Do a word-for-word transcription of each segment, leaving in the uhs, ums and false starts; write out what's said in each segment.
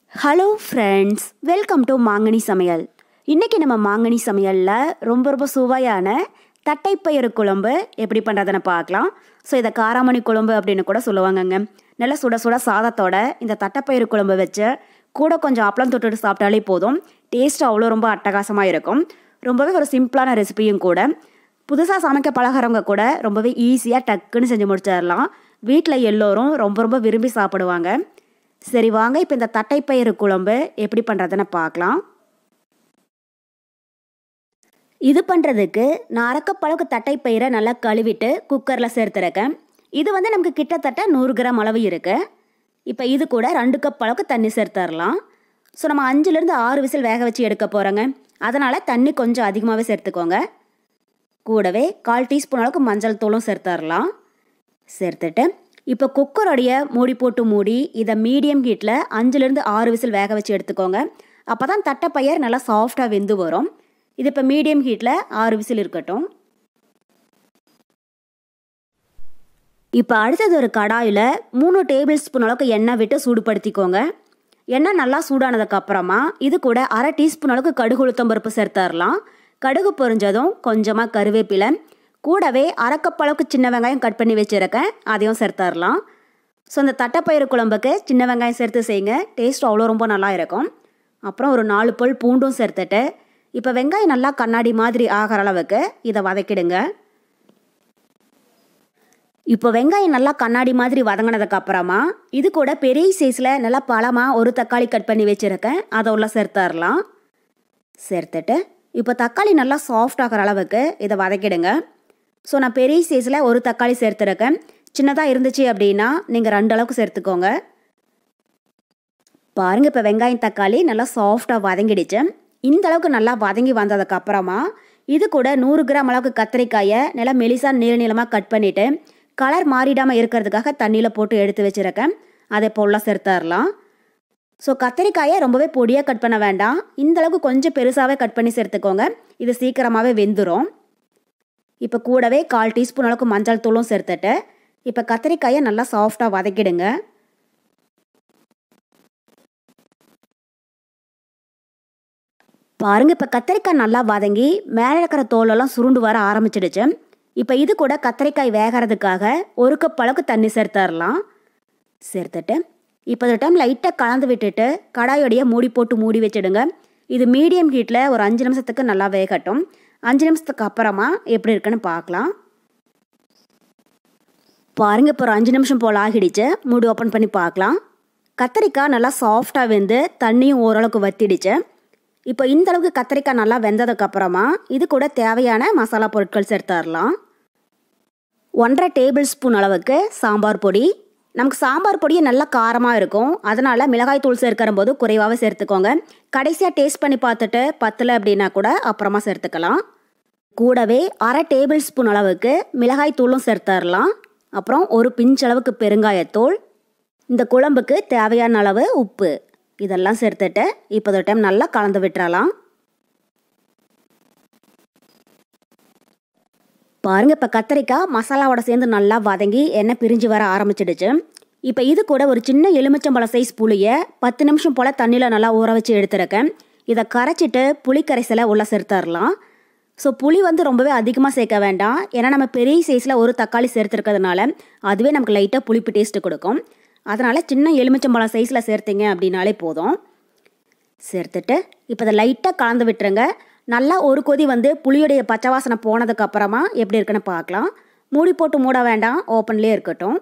Hello friends, welcome to மாங்கனி சமையல். இன்றைக்கி நம்ம மாங்கனி சமையலில் ரொம்ப ரொம்ப சுவையான தட்டைப்பயிறு குழம்பு எப்படி பண்ணுறதுன்னு பார்க்கலாம். ஸோ இதை காராமணி குழம்பு அப்படின்னு கூட சொல்லுவாங்கங்க. நல்லா சுட சுட சாதத்தோட இந்த தட்டைப்பயிறு குழம்பு வச்சு கூட கொஞ்சம் அப்பளம் தொட்டுட்டு சாப்பிட்டாலே போதும். டேஸ்ட் அவ்வளோ ரொம்ப அட்டகாசமாக இருக்கும். ரொம்பவே ஒரு சிம்பிளான ரெசிபியும் கூட. புதுசாக சமைக்க பழகிறவங்க கூட ரொம்பவே ஈஸியாக டக்குன்னு செஞ்சு முடிச்சிடலாம். வீட்டில் எல்லோரும் ரொம்ப ரொம்ப விரும்பி சாப்பிடுவாங்க. சரி வாங்க, இப்போ இந்த தட்டைப்பயிறு குழம்பு எப்படி பண்ணுறதுன்னு பார்க்கலாம். இது பண்ணுறதுக்கு நான் அரைக்கப்பளவுக்கு தட்டைப்பயிரை நல்லா கழுவிட்டு குக்கரில் சேர்த்துருக்கேன். இது வந்து நமக்கு கிட்டத்தட்ட நூறு கிராம் அளவு இருக்குது. இப்போ இது கூட ரெண்டு கப் அளவுக்கு தண்ணி சேர்த்துடலாம். ஸோ நம்ம அஞ்சுலேருந்து ஆறு விசில் வேக வச்சு எடுக்க போகிறோங்க. அதனால் தண்ணி கொஞ்சம் அதிகமாகவே சேர்த்துக்கோங்க. கூடவே கால் டீஸ்பூன் அளவுக்கு மஞ்சள் தூளும் சேர்த்துடலாம். சேர்த்துட்டு இப்போ குக்கரோடைய மூடி போட்டு மூடி இதை மீடியம் ஹீட்டில் அஞ்சுலேருந்து ஆறு விசில் வேக வச்சு எடுத்துக்கோங்க. அப்போ தான் தட்டைப்பயிர் நல்லா சாஃப்டாக வெந்து வரும். இது இப்போ மீடியம் ஹீட்டில் ஆறு விசில் இருக்கட்டும். இப்போ அடுத்தது ஒரு கடாயில் மூணு டேபிள் ஸ்பூன் அளவுக்கு எண்ணெய் விட்டு சூடுபடுத்திக்கோங்க. எண்ணெய் நல்லா சூடானதுக்கப்புறமா இது கூட அரை டீஸ்பூன் அளவுக்கு கடுகு உளுத்தம் பருப்பு சேர்த்துடலாம். கடுகு பொரிஞ்சதும் கொஞ்சமாக கருவேப்பிலை, கூடவே அரைக்கப்பளவுக்கு சின்ன வெங்காயம் கட் பண்ணி வச்சுருக்கேன், அதையும் சேர்த்துடலாம். ஸோ இந்த தட்டைப்பயிறு குழம்புக்கு சின்ன வெங்காயம் சேர்த்து செய்யுங்க, டேஸ்ட் அவ்வளோ ரொம்ப நல்லா இருக்கும். அப்புறம் ஒரு நாலு பல் பூண்டும் சேர்த்துட்டு இப்போ வெங்காயம் நல்லா கண்ணாடி மாதிரி ஆகிற அளவுக்கு இதை வதக்கிடுங்க. இப்போ வெங்காயம் நல்லா கண்ணாடி மாதிரி வதங்கினதுக்கப்புறமா இது கூட பெரிய சைஸில் நல்லா பழமாக ஒரு தக்காளி கட் பண்ணி வச்சுருக்கேன், அதை உள்ள சேர்த்துடலாம். சேர்த்துட்டு இப்போ தக்காளி நல்லா சாஃப்ட் ஆகிற அளவுக்கு இதை வதக்கிடுங்க. ஸோ நான் பெரிய சைஸில் ஒரு தக்காளி சேர்த்துருக்கேன். சின்னதாக இருந்துச்சு அப்படின்னா நீங்கள் ரெண்டு அளவுக்கு சேர்த்துக்கோங்க. பாருங்கள், இப்போ வெங்காயம் தக்காளி நல்லா சாஃப்டாக வதங்கிடுச்சு. இந்த அளவுக்கு நல்லா வதங்கி வந்ததுக்கப்புறமா இது கூட நூறு கிராம் அளவுக்கு கத்திரிக்காயை நல்லா மெலிசா நீள நீளமாக கட் பண்ணிவிட்டு கலர் மாறிடாமல் இருக்கிறதுக்காக தண்ணியில் போட்டு எடுத்து வச்சுருக்கேன், அதை பொருளாக சேர்த்துடலாம். ஸோ கத்திரிக்காயை ரொம்பவே பொடியாக கட் பண்ண வேண்டாம், இந்தளவுக்கு கொஞ்சம் பெருசாகவே கட் பண்ணி சேர்த்துக்கோங்க. இது சீக்கிரமாகவே வெந்துடும். இப்போ கூடவே கால் டீஸ்பூன் அளவுக்கு மஞ்சள் தூளும் சேர்த்துட்டு இப்போ கத்திரிக்காயை நல்லா சாஃப்டாக வதக்கிடுங்க. பாருங்கள், இப்போ கத்திரிக்காய் நல்லா வதங்கி மேலே இருக்கிற தோலெல்லாம் சுருண்டு வர ஆரம்பிச்சிடுச்சு. இப்போ இது கூட கத்திரிக்காய் வேகிறதுக்காக ஒரு கப் அளவுக்கு தண்ணி சேர்த்துடலாம். சேர்த்துட்டு இப்போ இந்த டைம் லைட்டாக கலந்து விட்டுட்டு கடாயோடைய மூடி போட்டு மூடி வச்சுடுங்க. இது மீடியம் ஹீட்டில் ஒரு அஞ்சு நிமிஷத்துக்கு நல்லா வேகட்டும். அஞ்சு நிமிஷத்துக்கு அப்புறமா எப்படி இருக்குன்னு பார்க்கலாம். பாருங்கள், இப்போ ஒரு அஞ்சு நிமிஷம் போல் ஆகிடுச்சு. மூடி ஓப்பன் பண்ணி பார்க்கலாம். கத்திரிக்காய் நல்லா சாஃப்டாக வெந்து தண்ணியும் ஓரளவுக்கு வத்திடுச்சு. இப்போ இந்த அளவுக்கு கத்திரிக்காய் நல்லா வெந்ததுக்கப்புறமா இது கூட தேவையான மசாலா பொருட்கள் சேர்த்துடலாம். ஒன்றரை டேபிள் ஸ்பூன் அளவுக்கு சாம்பார் பொடி. நமக்கு சாம்பார் பொடியே நல்லா காரமாக இருக்கும், அதனால் மிளகாய் தூள் சேர்க்கிற போது குறைவாகவே சேர்த்துக்கோங்க. கடைசியாக டேஸ்ட் பண்ணி பார்த்துட்டு பத்தலை அப்படின்னா கூட அப்புறமா சேர்த்துக்கலாம். கூடவே அரை டேபிள் ஸ்பூன் அளவுக்கு மிளகாய் தூளும் சேர்த்துடலாம். அப்புறம் ஒரு பிஞ்ச் அளவுக்கு பெருங்காயத்தூள், இந்த குழம்புக்கு தேவையான அளவு உப்பு, இதெல்லாம் சேர்த்துட்டு இப்போ ஒரு டைம் நல்லா கலந்து விட்டுறலாம். பாருங்கள், இப்போ கத்திரிக்காய் மசாலாவோட சேர்ந்து நல்லா வதங்கி எண்ணெய் பிரிஞ்சு வர ஆரம்பிச்சிடுச்சு. இப்போ இது கூட ஒரு சின்ன எலுமிச்சம்பழம் சைஸ் புளியை பத்து நிமிஷம் போல் தண்ணியில் நல்லா ஊற வச்சு எடுத்துருக்கேன். இதை கரைச்சிட்டு புளி கரைசலை உள்ளே சேர்த்துடலாம். ஸோ புளி வந்து ரொம்பவே அதிகமாக சேர்க்க வேண்டாம், ஏன்னா நம்ம பெரிய சைஸில் ஒரு தக்காளி சேர்த்துருக்கிறதுனால அதுவே நமக்கு லைட்டாக புளிப்பு டேஸ்ட்டு கொடுக்கும். அதனால் சின்ன எலுமிச்சம்பழம் சைஸில் சேர்த்திங்க அப்படின்னாலே போதும். சேர்த்துட்டு இப்போ இதை லைட்டாக கலந்து விட்டுருங்க. நல்லா ஒரு கொதி வந்து புளியுடைய பச்சை வாசனை போனதுக்கப்புறமா எப்படி இருக்குன்னு பார்க்கலாம். மூடி போட்டு மூட வேண்டாம், ஓப்பன்லேயே இருக்கட்டும்.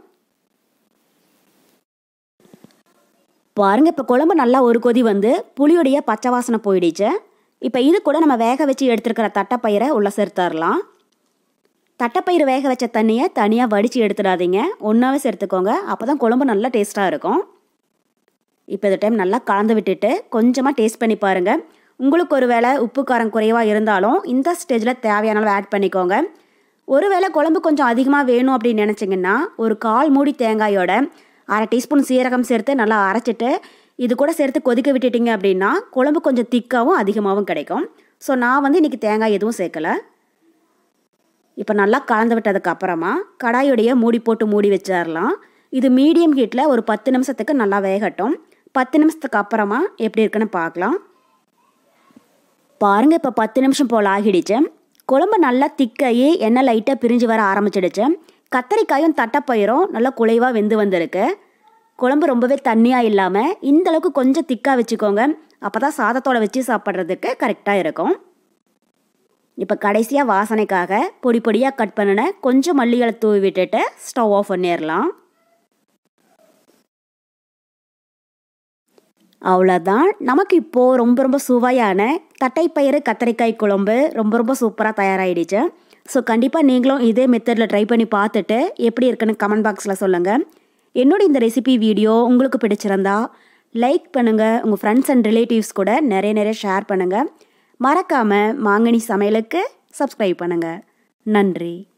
பாருங்கள், இப்போ குழம்பு நல்லா ஒரு கொதி வந்து புளியுடைய பச்சை வாசனை போயிடுச்சு. இப்போ இது கூட நம்ம வேக வச்சு எடுத்துருக்கிற தட்டைப்பயிரை உள்ளே சேர்த்துடலாம். தட்டைப்பயிறு வேக வச்ச தண்ணியை தனியாக வடித்து எடுத்துடாதீங்க, ஒன்றாவே சேர்த்துக்கோங்க, அப்போ தான் குழம்பு நல்லா டேஸ்ட்டாக இருக்கும். இப்போ இந்த டைம் நல்லா கலந்து விட்டுட்டு கொஞ்சமாக டேஸ்ட் பண்ணி பாருங்கள். உங்களுக்கு ஒரு வேளை உப்பு காரம் குறைவாக இருந்தாலும் இந்த ஸ்டேஜில் தேவையான அளவு ஆட் பண்ணிக்கோங்க. ஒரு வேளை குழம்பு கொஞ்சம் அதிகமாக வேணும் அப்படின்னு நினச்சிங்கன்னா ஒரு கால் மூடி தேங்காயோட அரை டீஸ்பூன் சீரகம் சேர்த்து நல்லா அரைச்சிட்டு இது கூட சேர்த்து கொதிக்க விட்டுட்டிங்க அப்படின்னா குழம்பு கொஞ்சம் திக்காகவும் அதிகமாகவும் கிடைக்கும். ஸோ நான் வந்து இன்றைக்கி தேங்காய் எதுவும் சேர்க்கலை. இப்போ நல்லா கலந்து விட்டதுக்கு அப்புறமா கடாயுடைய மூடி போட்டு மூடி வச்சிடலாம். இது மீடியம் ஹீட்டில் ஒரு பத்து நிமிஷத்துக்கு நல்லா வேகட்டும். பத்து நிமிஷத்துக்கு அப்புறமா எப்படி இருக்குன்னு பார்க்கலாம். பாருங்கள், இப்போ பத்து நிமிஷம் போல் ஆகிடுச்சு. குழம்பு நல்லா திக்காகி எண்ணெய் லைட்டாக பிரிஞ்சு வர ஆரம்பிச்சிடுச்சு. கத்தரிக்காயும் தட்டைப்பயிரும் நல்லா குலைவாக வெந்து வந்திருக்கு. குழம்பு ரொம்பவே தண்ணியாக இல்லாமல் இந்தளவுக்கு கொஞ்சம் திக்காக வச்சுக்கோங்க. அப்போ தான் சாதத்தோடு வச்சு சாப்பிட்றதுக்கு கரெக்டாக இருக்கும். இப்போ கடைசியாக வாசனைக்காக பொடி பொடியாக கட் பண்ணின கொஞ்சம் மல்லிகளை தூவி விட்டுட்டு ஸ்டவ் ஆஃப் பண்ணிடலாம். அவ்வளோதான், நமக்கு இப்போது ரொம்ப ரொம்ப சுவையான தட்டைப்பயிறு கத்தரிக்காய் குழம்பு ரொம்ப ரொம்ப சூப்பராக தயாராகிடுச்சு. ஸோ கண்டிப்பாக நீங்களும் இதே மெத்தடில் ட்ரை பண்ணி பார்த்துட்டு எப்படி இருக்குன்னு கமெண்ட் பாக்ஸில் சொல்லுங்கள். என்னோட இந்த ரெசிபி வீடியோ உங்களுக்கு பிடிச்சிருந்தா லைக் பண்ணுங்கள், உங்கள் ஃப்ரெண்ட்ஸ் அண்ட் ரிலேட்டிவ்ஸ் கூட நிறைய நிறைய ஷேர் பண்ணுங்கள். மறக்காமல் மாங்கனி சமையலுக்கு சப்ஸ்கிரைப் பண்ணுங்கள். நன்றி.